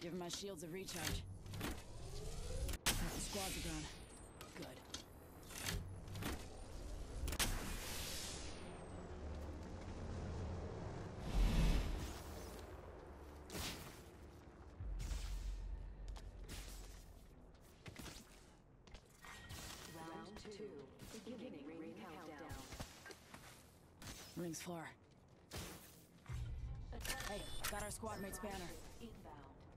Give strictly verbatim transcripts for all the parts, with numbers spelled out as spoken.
Giving my shields a recharge. Half the squads are gone. Good. Round two. Beginning ring countdown. Rings floor. Hey, got our squad mate's banner. Inbound.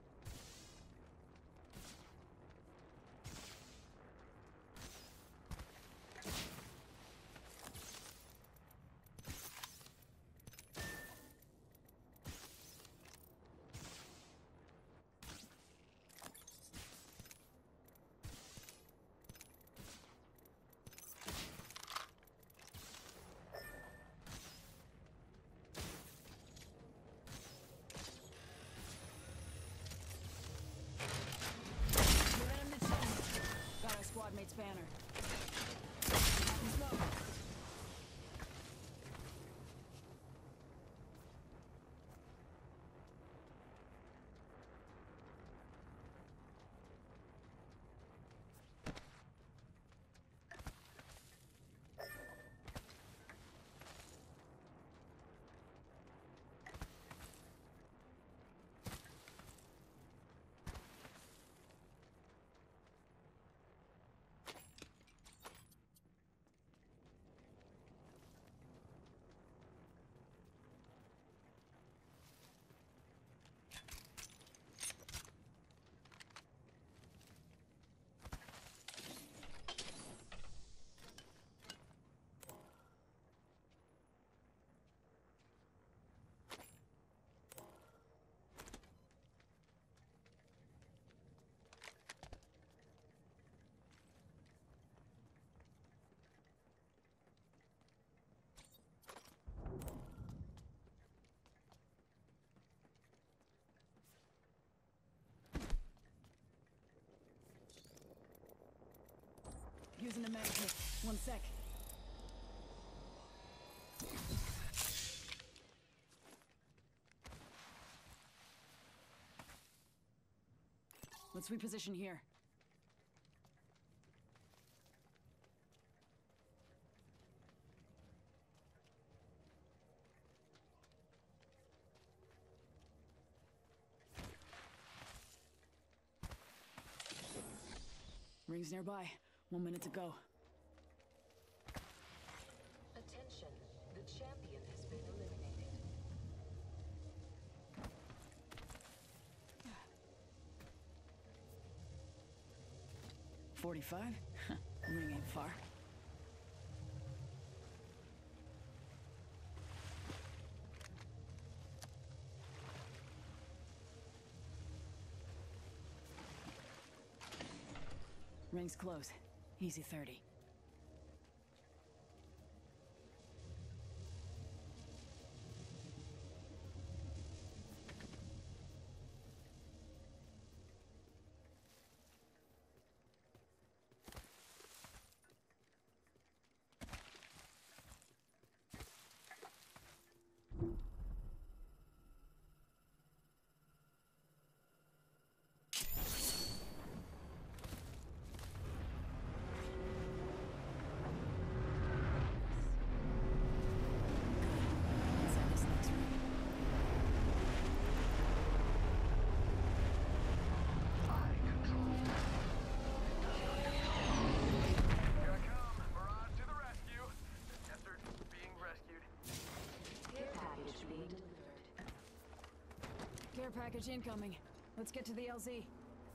Squad mate's banner. Using a mag kit. One sec. Let's reposition here. Rings nearby. One minute to go. Attention, the champion has been eliminated. Forty-five? Ring ain't far. Ring's close. Easy thirty. Care package incoming. Let's get to the L Z.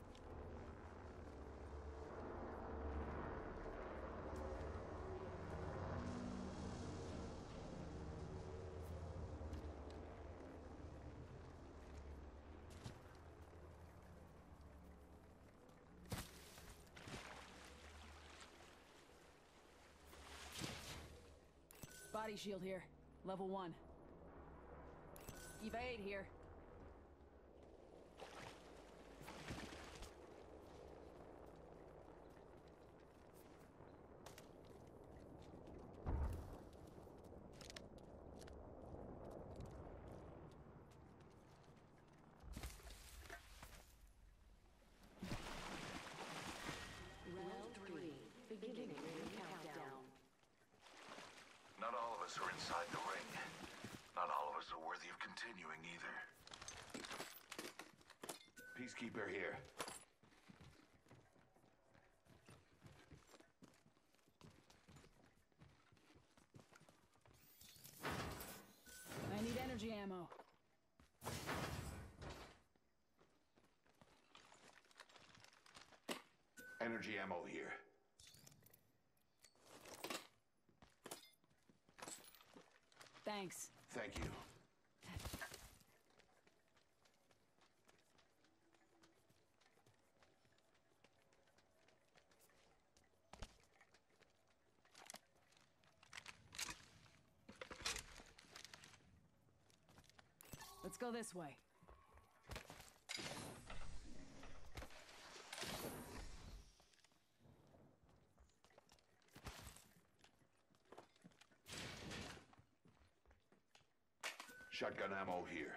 Body shield here. Level one. Evade here. us are inside the ring. Not all of us are worthy of continuing either. Peacekeeper here. I need energy ammo. Energy ammo here. Thanks. Thank you. Let's go this way. Shotgun ammo here.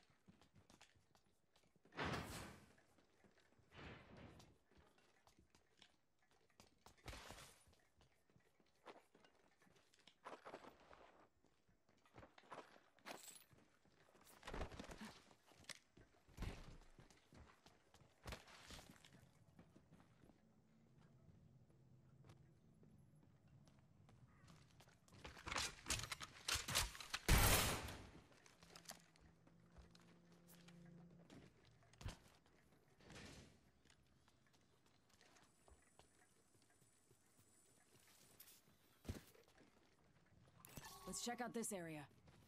Let's check out this area.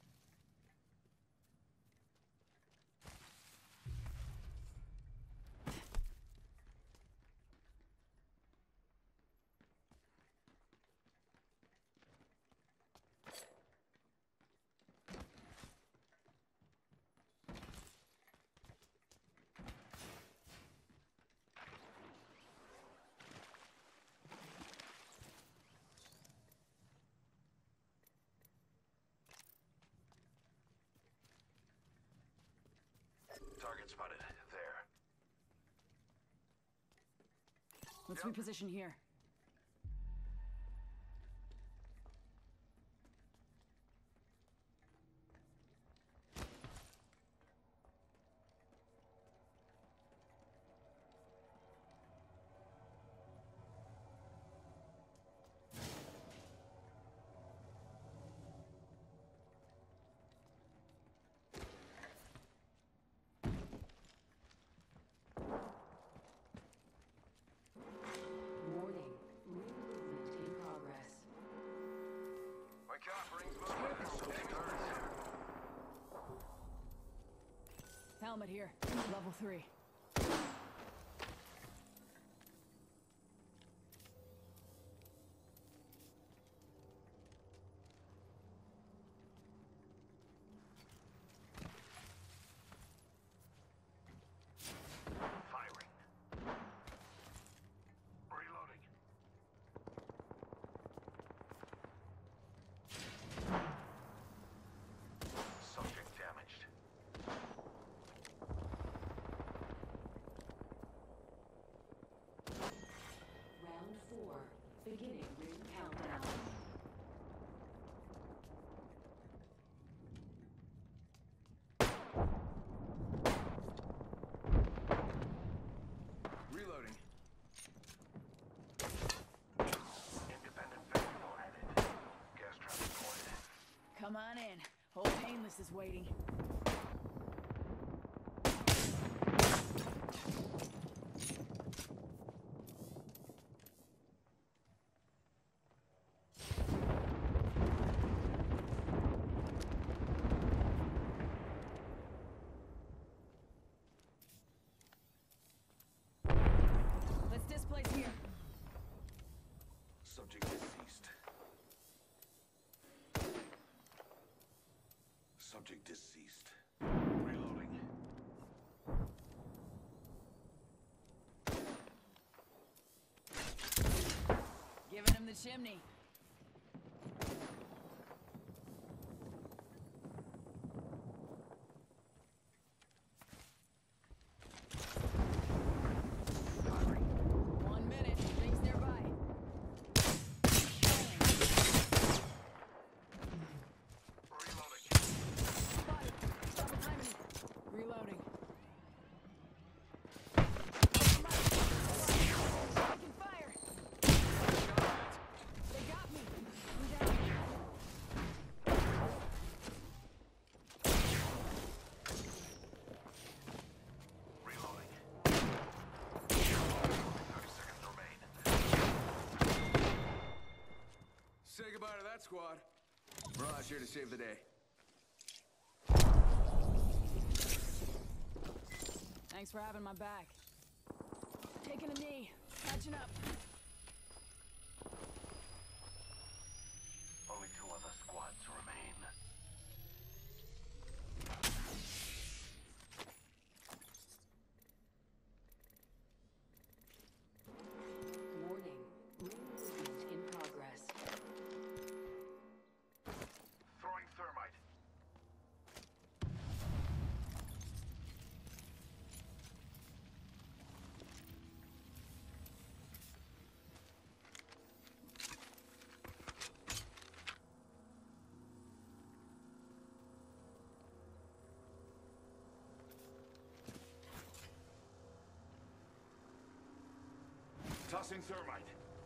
Target spotted. There. Let's Yep. reposition here. Warning. Movement in progress. My cop rings moving. Something hurts. Helmet here. Level three. Firing. Reloading. Subject damaged. Round four. Beginning ring countdown. Reloading. Independent vehicle added. Gas trap deployed. Come on in. Old Painless is waiting. Let's displace here. Subject deceased. Subject deceased. Reloading. Giving him the chimney. One minute. Rings nearby. that, squad. Mirage here to save the day. Thanks for having my back. Taking a knee. Catching up. Only two other squads remain. Warning. Ring movement in progress. Throwing thermite. Tossing thermite.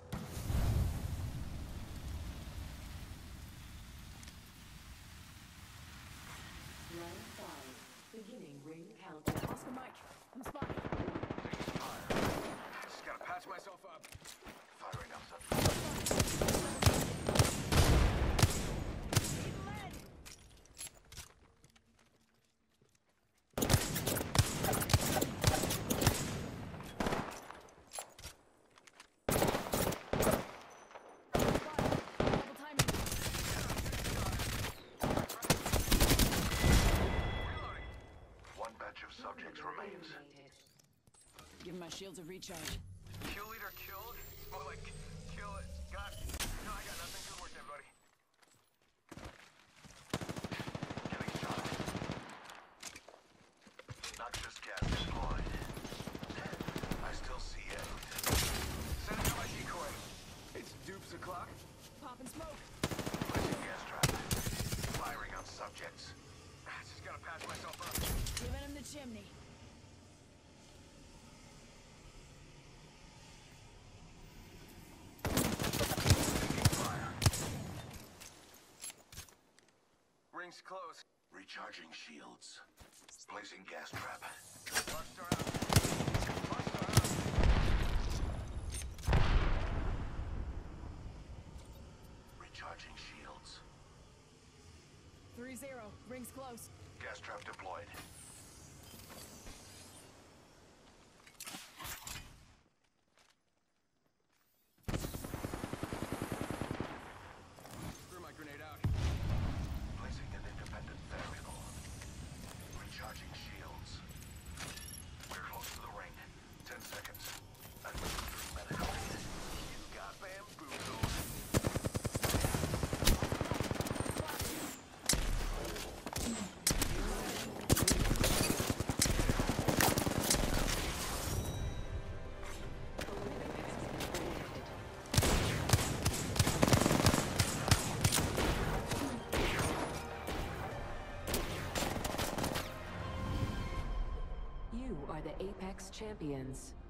Round five. Beginning ring countdown. Oscar Mike. I'm spotted. Just gotta patch myself up. Firing up subject. Need lead. Spotted. Double timing. Reloading. One batch of subjects remains. Eliminated. Give my shields a recharge. Kill leader killed? It's more like kill it. Got No, I got nothing. Good work there, buddy. Getting shot. Noxious gas deployed. I still see it. Sending out my decoy. It's dupes o'clock. Pop and smoke. Placing gas trap. Firing on subjects. Just gotta patch myself up. Giving him the chimney. Fire. Ring's close. Recharging shields. Placing gas trap. Buster out. Buster out. Recharging shields. Three zero. Rings close. Gas trap deployed. Threw my grenade out. Placing an independent variable. Recharging shields. We're close to the ring. Ten seconds. Administering medical aid. You got bamboozled. You are the Apex champions.